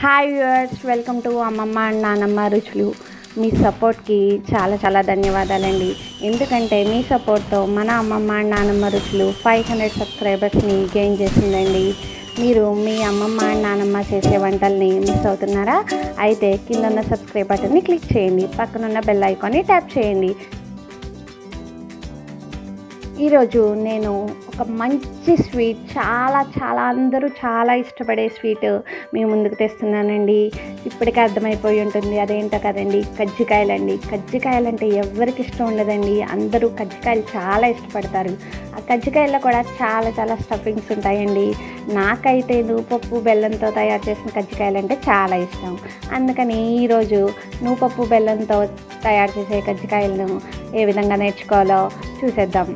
Hi viewers, welcome to అమ్మమ్మ and నానమ్మ రుచులు. మీ సపోర్ట్కి చాలా చాలా ధన్యవాదాలండి. ఎందుకంటే మీ సపోర్ట్తో మన అమ్మమ్మ అండ్ నానమ్మ రుచులు 500 సబ్స్క్రైబర్స్ని గెయిన్ చేసిందండి. మీరు మీ అమ్మమ్మ అండ్ నానమ్మ చేసే వంటల్ని మిస్ అవుతున్నారా? అయితే కింద ఉన్న సబ్స్క్రైబ్ బటన్ని క్లిక్ చేయండి, పక్కనున్న బెల్ ఐకాన్ని ట్యాప్ చేయండి. ఈరోజు నేను ఒక మంచి స్వీట్, చాలా అందరూ చాలా ఇష్టపడే స్వీట్ మీ ముందుకు తెస్తున్నానండి. ఇప్పటికే అర్థమైపోయి ఉంటుంది అదేంటో కదండి, కజ్జికాయలండి. కజ్జికాయలు అంటే ఎవరికి ఇష్టం ఉండదండి, అందరూ కజ్జికాయలు చాలా ఇష్టపడతారు. ఆ కజ్జికాయల్లో కూడా చాలా స్టఫింగ్స్ ఉంటాయండి. నాకైతే నువ్వుపప్పు బెల్లంతో తయారు చేసిన కజ్జికాయలు అంటే చాలా ఇష్టం. అందుకని ఈరోజు నువ్వుపప్పు బెల్లంతో తయారు చేసే కజ్జికాయలను ఏ విధంగా నేర్చుకోవాలో చూసేద్దాం.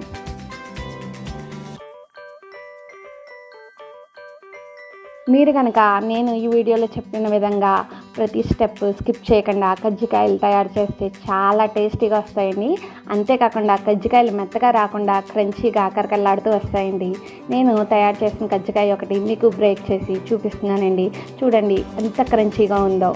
మీరు కనుక నేను ఈ వీడియోలో చెప్పిన విధంగా ప్రతి స్టెప్ స్కిప్ చేయకుండా కజ్జికాయలు తయారు చేస్తే చాలా టేస్టీగా వస్తాయండి. అంతేకాకుండా కజ్జికాయలు మెత్తగా రాకుండా క్రంచీగా కరకరలాడుతూ వస్తాయండి. నేను తయారు చేసిన కజ్జికాయ ఒకటి మీకు బ్రేక్ చేసి చూపిస్తున్నానండి. చూడండి ఎంత క్రంచీగా ఉందో.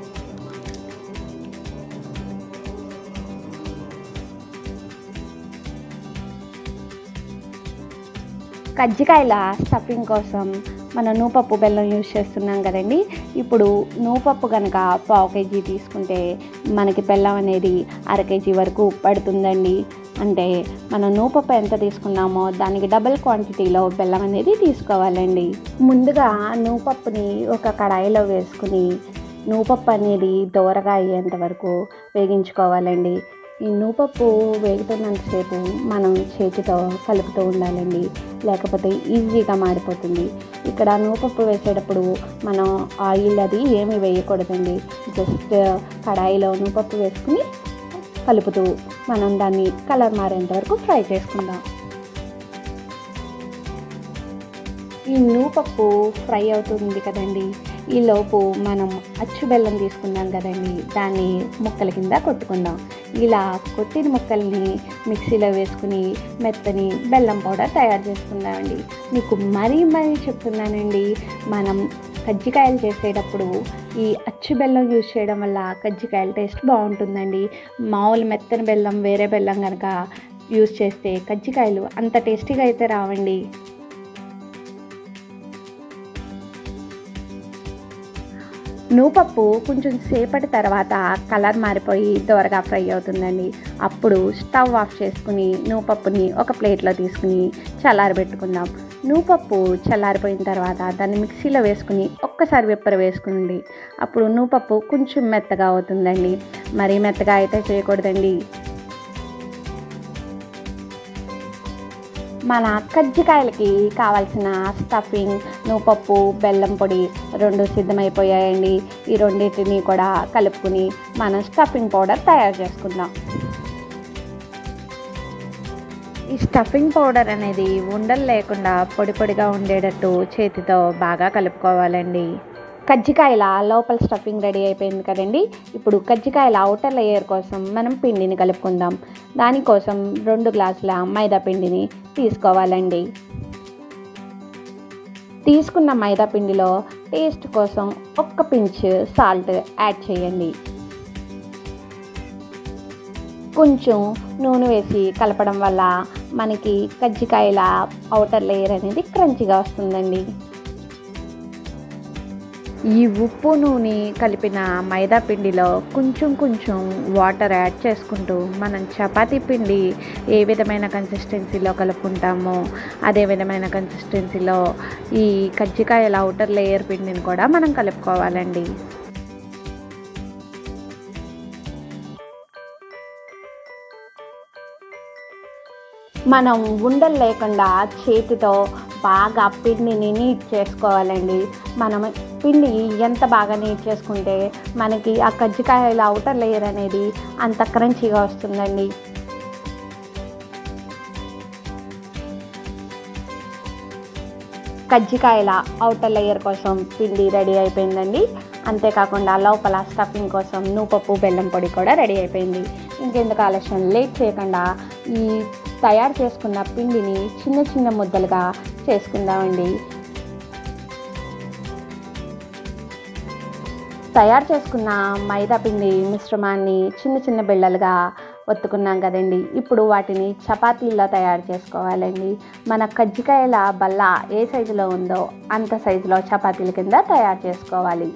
కజ్జికాయల స్టఫింగ్ కోసం మనం నువ్వుపప్పు బెల్లం యూజ్ చేస్తున్నాం కదండి. ఇప్పుడు నువ్వుపప్పు కనుక 1/2 kg తీసుకుంటే మనకి బెల్లం అనేది 1/2 kg వరకు పడుతుందండి. అంటే మనం నువ్వుపప్పు ఎంత తీసుకున్నామో దానికి డబుల్ క్వాంటిటీలో బెల్లం అనేది తీసుకోవాలండి. ముందుగా నువ్వుపప్పుని ఒక కడాయిలో వేసుకుని నువ్వుపప్పు అనేది దోరగా అయ్యేంత వరకు వేగించుకోవాలండి. ఈ నువ్వుపప్పు వేగుతున్నంతసేపు మనం చేతితో కలుపుతూ ఉండాలండి, లేకపోతే ఈజీగా మాడిపోతుంది. ఇక్కడ నువ్వుపప్పు వేసేటప్పుడు మనం ఆయిల్ అది ఏమీ వేయకూడదండి. జస్ట్ కడాయిలో నువ్వుపప్పు వేసుకుని కలుపుతూ మనం దాన్ని కలర్ మారేంత వరకు ఫ్రై చేసుకుందాం. ఈ నువ్వుపప్పు ఫ్రై అవుతుంది కదండి, ఈలోపు మనం అచ్చు బెల్లం తీసుకున్నాం కదండి, దాన్ని ముక్కల కింద కొట్టుకుందాం. ఇలా కొట్టిన ముక్కల్ని మిక్సీలో వేసుకుని మెత్తని బెల్లం పౌడర్ తయారు చేసుకుందామండి. మీకు మరీ చెప్తున్నానండి, మనం కజ్జికాయలు చేసేటప్పుడు ఈ అచ్చు బెల్లం యూజ్ చేయడం వల్ల కజ్జికాయల టేస్ట్ బాగుంటుందండి. మామూలు మెత్తని బెల్లం, వేరే బెల్లం కనుక యూజ్ చేస్తే కజ్జికాయలు అంత టేస్టీగా అయితే రావండి. నువ్వుపప్పు కొంచెం సేపటి తర్వాత కలర్ మారిపోయి దోరగా ఫ్రై అవుతుందండి. అప్పుడు స్టవ్ ఆఫ్ చేసుకుని నువ్వుపప్పుని ఒక ప్లేట్లో తీసుకుని చల్లారబెట్టుకుందాం. నువ్వుపప్పు చల్లారిపోయిన తర్వాత దాన్ని మిక్సీలో వేసుకుని ఒక్కసారి విప్పర వేసుకుంది. అప్పుడు నువ్వుపప్పు కొంచెం మెత్తగా అవుతుందండి. మరీ మెత్తగా అయితే చేయకూడదండి. మన కజ్జికాయలకి కావాల్సిన స్టఫింగ్, నువ్వుపప్పు, బెల్లం పొడి 2 సిద్ధమైపోయాయండి. ఈ రెండింటిని కూడా కలుపుకుని మనం స్టఫింగ్ పౌడర్ తయారు చేసుకుందాం. ఈ స్టఫింగ్ పౌడర్ అనేది ఉండలు లేకుండా పొడిగా ఉండేటట్టు చేతితో బాగా కలుపుకోవాలండి. కజ్జికాయల లోపల స్టఫింగ్ రెడీ అయిపోయింది కదండి. ఇప్పుడు కజ్జికాయల అవుటర్ లేయర్ కోసం మనం పిండిని కలుపుకుందాం. దానికోసం 2 గ్లాసుల మైదా పిండిని తీసుకోవాలండి. తీసుకున్న మైదా పిండిలో టేస్ట్ కోసం 1 పించ్ సాల్ట్ యాడ్ చేయండి. కొంచెం నూనె వేసి కలపడం వల్ల మనకి కజ్జికాయల అవుటర్ లేయర్ అనేది క్రంచిగా వస్తుందండి. ఈ ఉప్పు నూనె కలిపిన మైదా పిండిలో కొంచెం వాటర్ యాడ్ చేసుకుంటూ మనం చపాతీ పిండి ఏ విధమైన కన్సిస్టెన్సీలో కలుపుకుంటామో అదే విధమైన కన్సిస్టెన్సీలో ఈ కజ్జికాయల అవుటర్ లేయర్ పిండిని కూడా మనం కలుపుకోవాలండి. మనం ఉండలు లేకుండా చేతితో బాగా పిండిని నీట్ చేసుకోవాలండి. మనం పిండి ఎంత బాగా నీట్ చేసుకుంటే మనకి ఆ కజ్జికాయల అవుటర్ లేయర్ అనేది అంత క్రంచీగా వస్తుందండి. కజ్జికాయల అవుటర్ లేయర్ కోసం పిండి రెడీ అయిపోయిందండి. అంతేకాకుండా లోపల స్టఫింగ్ కోసం నువ్వుపప్పు, బెల్లం పొడి కూడా రెడీ అయిపోయింది. ఇంకెందుకు ఆలస్యం, లేట్ చేయకుండా ఈ తయారు చేసుకున్న పిండిని చిన్న ముద్దలుగా చేసుకుందామండి. తయారు చేసుకున్న మైదా పిండి మిశ్రమాన్ని చిన్న చిన్న బిళ్ళలుగా ఒత్తుకున్నాం కదండి. ఇప్పుడు వాటిని చపాతీల్లో తయారు చేసుకోవాలండి. మన కజ్జికాయల బల్ల ఏ సైజులో ఉందో అంత సైజులో చపాతీల కింద తయారు చేసుకోవాలి.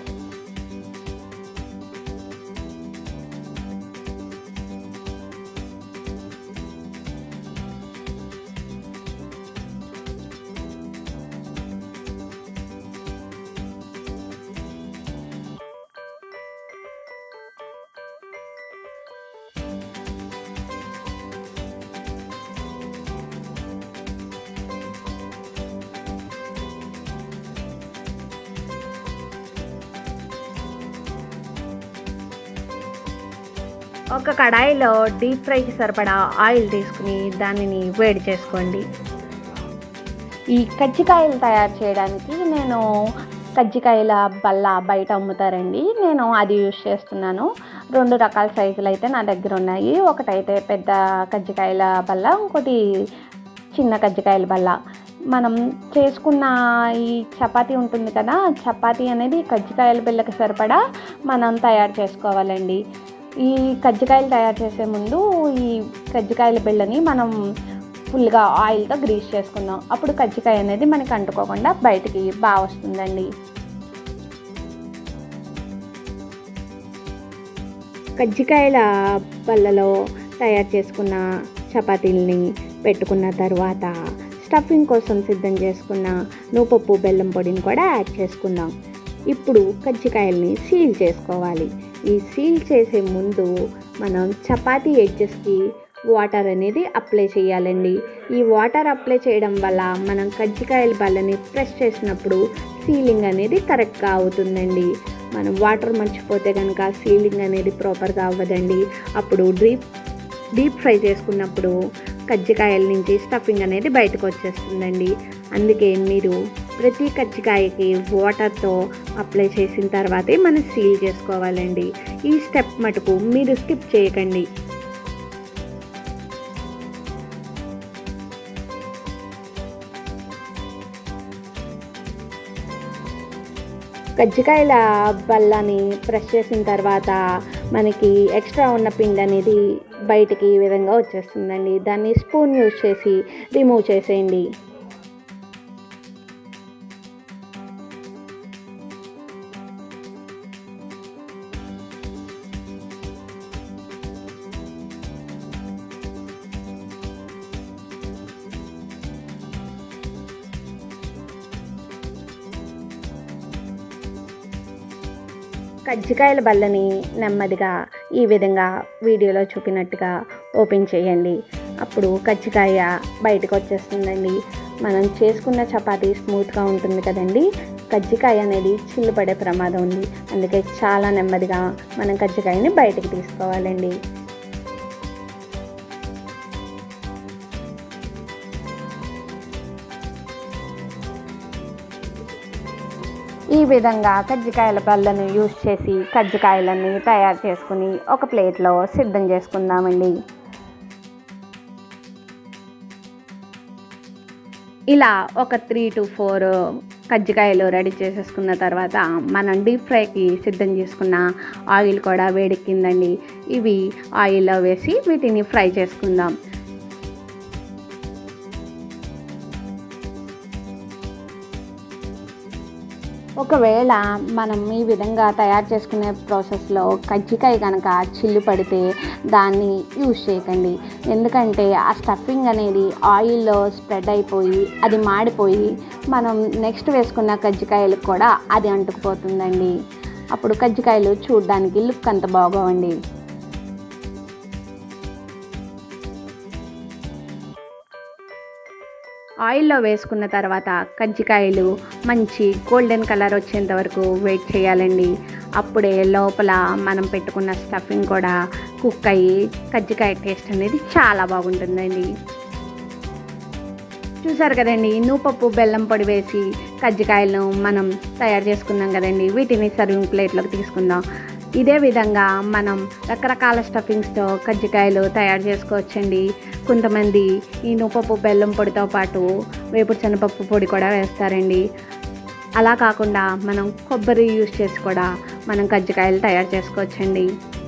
ఒక కడాయిలో డీప్ ఫ్రైకి సరిపడా ఆయిల్ తీసుకుని దానిని వేడి చేసుకోండి. ఈ కజ్జికాయలు తయారు చేయడానికి నేను కజ్జికాయల బల్ల బయట అమ్ముతారండి, నేను అది యూజ్ చేస్తున్నాను. 2 రకాల సైజులు అయితే నా దగ్గర ఉన్నాయి. ఒకటైతే పెద్ద కజ్జికాయల బల్ల, ఇంకోటి చిన్న కజ్జికాయల బల్ల. మనం చేసుకున్న ఈ చపాతీ ఉంటుంది కదా, చపాతీ అనేది కజ్జికాయల బిళ్ళకి సరిపడా మనం తయారు చేసుకోవాలండి. ఈ కజ్జికాయలు తయారు చేసే ముందు ఈ కజ్జికాయల బిళ్ళని మనం ఫుల్గా ఆయిల్తో గ్రీస్ చేసుకుందాం. అప్పుడు కజ్జికాయ అనేది మనకి అంటుకోకుండా బయటికి బాగా వస్తుందండి. కజ్జికాయల బల్లలో తయారు చేసుకున్న చపాతీలని పెట్టుకున్న తర్వాత స్టఫింగ్ కోసం సిద్ధం చేసుకున్న నూపప్పు బెల్లం పొడిని కూడా యాడ్ చేసుకుందాం. ఇప్పుడు కజ్జికాయల్ని సీల్ చేసుకోవాలి. ఈ సీల్ చేసే ముందు మనం చపాతీ ఎడ్జెస్కి వాటర్ అనేది అప్లై చేయాలండి. ఈ వాటర్ అప్లై చేయడం వల్ల మనం కజ్జికాయల బల్లని ప్రెస్ చేసినప్పుడు సీలింగ్ అనేది కరెక్ట్గా అవుతుందండి. మనం వాటర్ మర్చిపోతే కనుక సీలింగ్ అనేది ప్రాపర్గా అవ్వదండి. అప్పుడు డీప్ ఫ్రై చేసుకున్నప్పుడు కజ్జికాయల నుంచి స్టఫింగ్ అనేది బయటకు వచ్చేస్తుందండి. అందుకే మీరు ప్రతి కజ్జికాయకి వాటర్తో అప్లై చేసిన తర్వాతే మనం సీల్ చేసుకోవాలండి. ఈ స్టెప్ మటుకు మీరు స్కిప్ చేయకండి. కజ్జికాయల బల్లని ప్రెస్ చేసిన తర్వాత మనకి ఎక్స్ట్రా ఉన్న పిండి అనేది బయటికి ఈ విధంగా వచ్చేస్తుందండి. దాన్ని స్పూన్ యూజ్ చేసి రిమూవ్ చేసేయండి. కజ్జికాయల బల్లని నెమ్మదిగా ఈ విధంగా వీడియోలో చూపినట్టుగా ఓపెన్ చేయండి. అప్పుడు కజ్జికాయ బయటకు వచ్చేస్తుందండి. మనం చేసుకున్న చపాతీ స్మూత్గా ఉంటుంది కదండి, కజ్జికాయ అనేది చిల్లు పడే ప్రమాదం ఉంది. అందుకే చాలా నెమ్మదిగా మనం కజ్జికాయని బయటకు తీసుకోవాలండి. ఈ విధంగా కజ్జికాయల బల్లను యూజ్ చేసి కజ్జికాయలన్నీ తయారు చేసుకుని ఒక ప్లేట్లో సిద్ధం చేసుకుందామండి. ఇలా ఒక 3 to 4 కజ్జికాయలు రెడీ చేసేసుకున్న తర్వాత మనం డీప్ ఫ్రైకి సిద్ధం చేసుకున్న ఆయిల్ కూడా వేడెక్కిందండి. ఇవి ఆయిల్లో వేసి వీటిని ఫ్రై చేసుకుందాం. ఒకవేళ మనం ఈ విధంగా తయారు చేసుకునే ప్రాసెస్లో కజ్జికాయ కనుక చిల్లు పడితే దాన్ని యూజ్ చేయకండి. ఎందుకంటే ఆ స్టఫింగ్ అనేది ఆయిల్లో స్ప్రెడ్ అయిపోయి అది మాడిపోయి మనం నెక్స్ట్ వేసుకున్న కజ్జికాయలకు కూడా అది అంటుకుపోతుందండి. అప్పుడు కజ్జికాయలు చూడడానికి లుక్ అంత బాగోవండి. ఆయిల్లో వేసుకున్న తర్వాత కజ్జికాయలు మంచి గోల్డెన్ కలర్ వచ్చేంత వరకు వెయిట్ చేయాలండి. అప్పుడే లోపల మనం పెట్టుకున్న స్టఫింగ్ కూడా కుక్ అయ్యి కజ్జికాయ టేస్ట్ అనేది చాలా బాగుంటుందండి. చూసారు కదండి, నూపప్పు బెల్లం పొడి వేసి కజ్జికాయలను మనం తయారు చేసుకున్నాం కదండి. వీటిని సర్వింగ్ ప్లేట్లోకి తీసుకుందాం. ఇదే విధంగా మనం రకరకాల స్టఫింగ్స్తో కజ్జికాయలు తయారు చేసుకోవచ్చండి. కొంతమంది ఈ నూపప్పు బెల్లం పొడితో పాటు వేపుడు శనగపప్పు పొడి కూడా వేస్తారండి. అలా కాకుండా మనం కొబ్బరి యూస్ చేసి కూడా మనం కజ్జికాయలు తయారు చేసుకోవచ్చండి.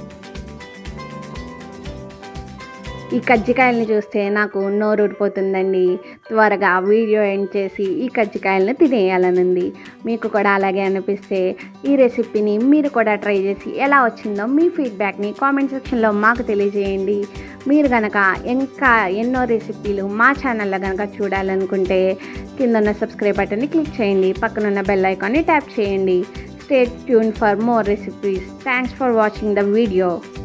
ఈ కజ్జికాయలని చూస్తే నాకు నోరు ఊరిపోతుందండి. త్వరగా వీడియో ఎండ్ చేసి ఈ కజ్జికాయలను తినేయాలనుంది. మీకు కూడా అలాగే అనిపిస్తే ఈ రెసిపీని మీరు కూడా ట్రై చేసి ఎలా వచ్చిందో మీ ఫీడ్బ్యాక్ని కామెంట్ సెక్షన్లో మాకు తెలియజేయండి. మీరు కనుక ఇంకా ఎన్నో రెసిపీలు మా ఛానల్లో కనుక చూడాలనుకుంటే కిందన్న సబ్స్క్రైబ్ బటన్ని క్లిక్ చేయండి. పక్కనున్న బెల్ ఐకాన్ని ట్యాప్ చేయండి. Stay tune for more recipes. Thanks for watching the video.